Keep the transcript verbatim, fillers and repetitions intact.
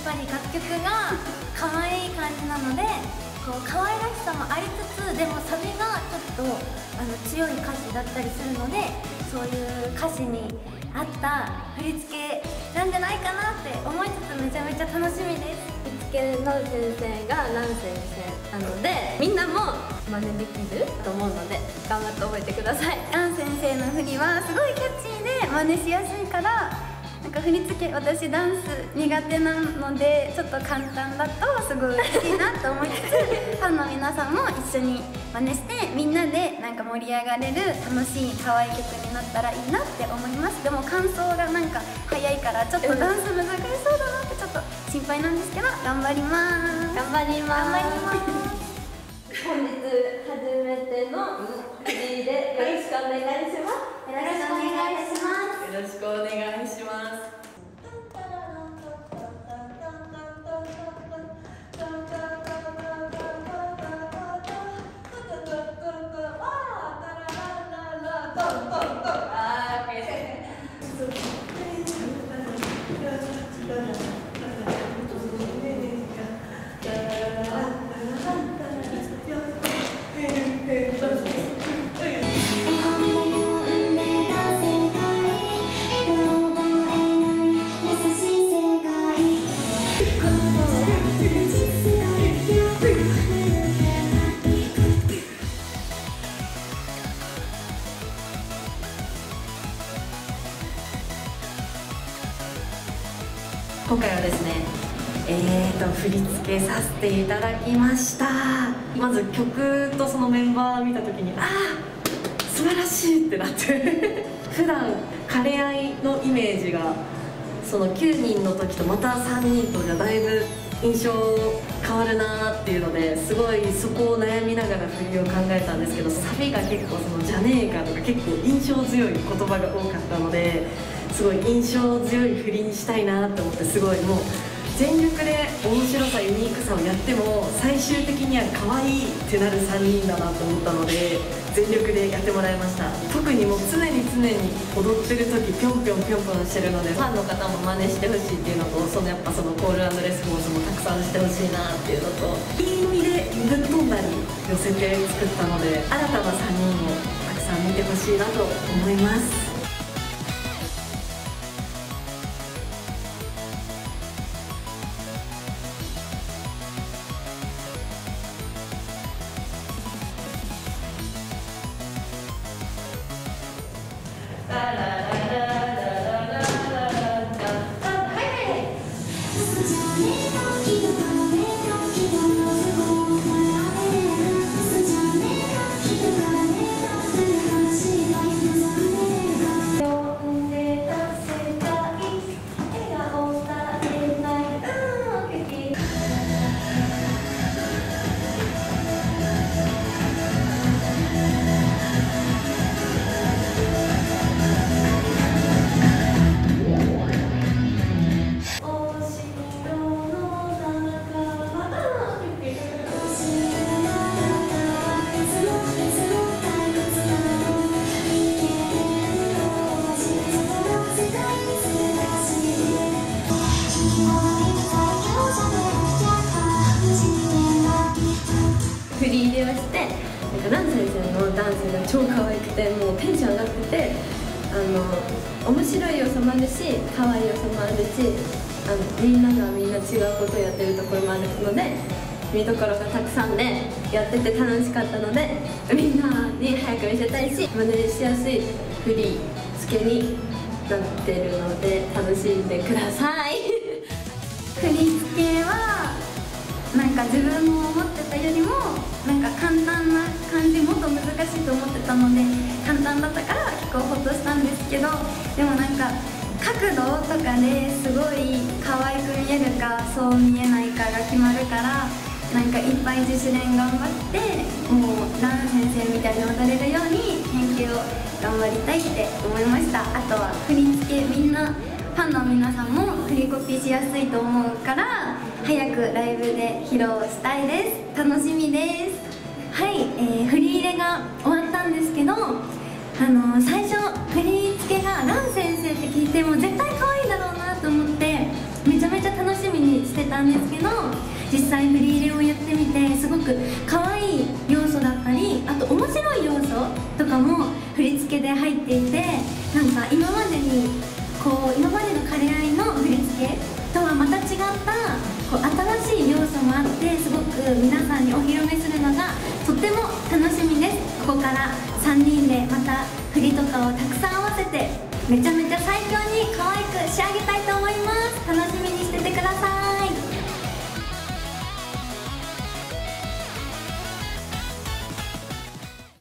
ぱり楽曲が可愛い感じなので、こう可愛らしさもありつつ、でもサビがちょっとあの強い歌詞だったりするので、そういう歌詞に合った振り付けなんじゃないかなって思いつつ、めちゃめちゃ楽しみです。 振り付けの先生がラン先生なので、みんなも真似できると思うので頑張って覚えてください。 ラン先生の振りはすごいキャッチーで真似しやすいから、なんか振り付け、私ダンス苦手なのでちょっと簡単だとすごい嬉しいなと思いつつ、ファンの皆さんも一緒に真似してみんなでなんか盛り上がれる楽しい可愛い曲になったらいいなって思います。でも感想がなんか早いからちょっとダンス難しそうだなってちょっと心配なんですけど、頑張ります。 頑張ります。 頑張ります。 本日初めてのフリーでよろしくお願いします。 よろしくお願いします。 よろしくお願いします。今回はですね、えーと振り付けさせていただきました。まず曲とそのメンバー見た時に、ああ素晴らしいってなって普段兼ね合いのイメージがそのきゅうにんの時とまたさんにんとじゃだいぶ印象変わるなーっていうので、すごいそこを悩みながら振りを考えたんですけど、サビが結構そのじゃねえかとか結構印象強い言葉が多かったので、すごい印象強い振りにしたいなと思って、すごいもう全力で面白さユニークさをやっても最終的には可愛いってなるさんにんだなと思ったので、全力でやってもらいました。特にもう常に常に踊ってる時ぴょんぴょんぴょんぴょんしてるので、ファンの方も真似してほしいっていうのと、そのやっぱそのコール&レスポンスもたくさんしてほしいなっていうのと、いい意味でぶっ飛んだり寄せて作ったので、新たなさんにんをたくさん見てほしいなと思います。 振り入れをして、なんかラン先生のダンスが超可愛くて、もうテンション上がってて、あの面白い要素もあるし可愛い要素もあるし、あのみんながみんな違うことをやってるところもあるので、見どころがたくさんでやってて楽しかったので、みんなに早く見せたいし、真似しやすい振り付けになってるので楽しんでください振り付けはなんか自分も思ってたよりもなんか簡単な感じ、もっと難しいと思ってたので簡単だったから結構ホッとしたんですけど、でもなんか角度とかですごい可愛く見えるかそう見えないかが決まるから、なんかいっぱい自主練頑張ってもうラン先生みたいに踊れるように研究を頑張りたいって思いました。あとは振り付け、みんなファンの皆さんも振りコピーしやすいと思うから早くライブで披露したいです。楽しみです。はい、えー、振り入れが終わったんですけど、あのー、最初振り付けがラン先生って聞いても絶対可愛いだろうなと思ってめちゃめちゃ楽しみにしてく可愛い要素だったり、あと面白い要素とかも振り付けで入っていて、なんか今までにこう今までの枯れ愛の振り付けとはまた違ったこう新しい要素もあって、すごく皆さんにお披露目するのがとっても楽しみです。ここからさんにんでまた振りとかをたくさん合わせてめちゃめちゃ最強に可愛く仕上げたいと思います。楽しみにしててください。